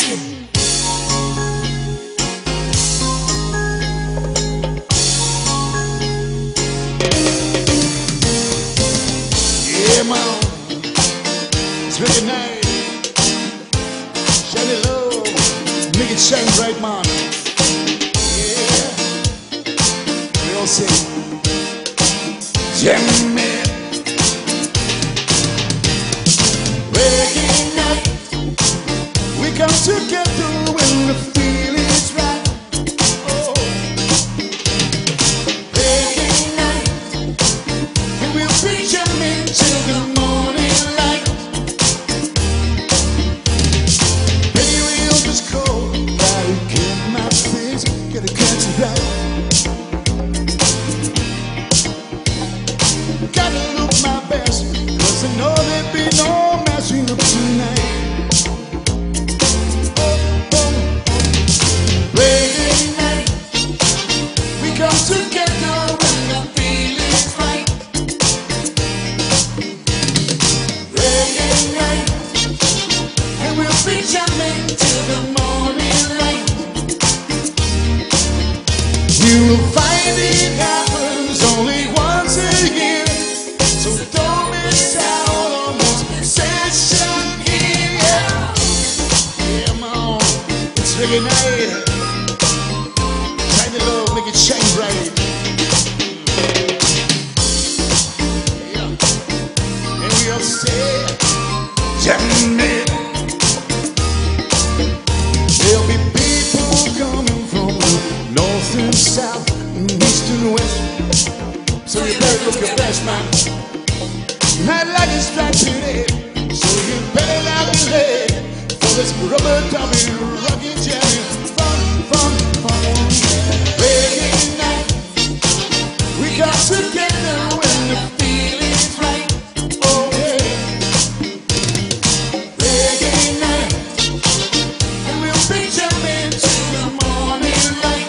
Yeah, man, it's really nice. Shine it low, make it shine bright, man. Yeah, we all sing. Jam man. Reggae night, we come together when the feeling's right. Oh, reggae night, and we'll be jamming till the morning light. Baby, we'll just go by and get my face, get a catch it right. Gotta look my best, 'cause I know there'll be no messing up tonight. Reggae night, we come together when the feeling's right. Reggae night, and we'll be jamming till the morning light. You will find it happens only once a year, so don't miss out on this session here. Yeah, man, it's reggae night. Shine it low, make it shine bright. Yeah, and we all say, jam it. There'll be people coming from the north and south, and east and west. So you better look your best, man. Night like it's strike today, so you better not be late for this rubber dubbing, rocket jamming, fun, fun, fun. Reggae night, we got together when the feeling's right. Oh yeah, reggae night, and we'll be jamming till the morning light.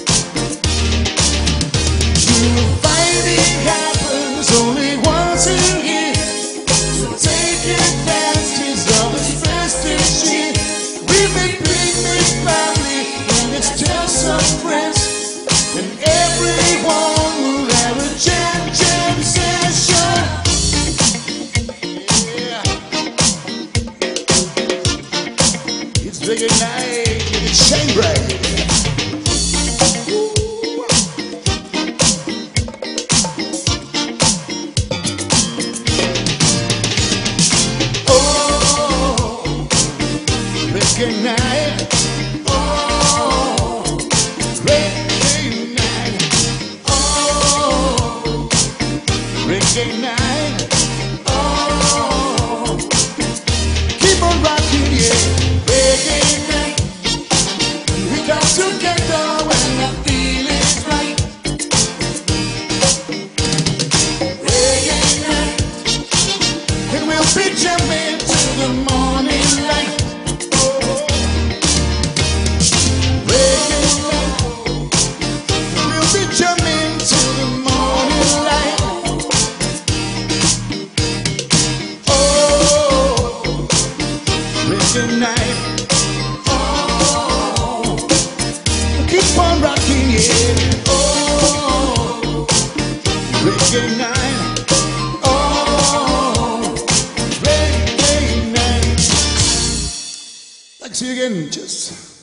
You'll find it happens only once a year, so take advantage of this festive shit. We've been picnic family, and it's just some friends, and everyone will have a jam session. Yeah, it's reggae night, and it's shine bright. Reggae night, oh, reggae night, oh, reggae night, oh, keep on rocking, yeah, reggae night, we come together when the feeling's right. Reggae night, and we'll be jamming till the morning light. Reggae night, oh, keep on rocking, yeah, oh, reggae night, oh, reggae night. Like to see you again, just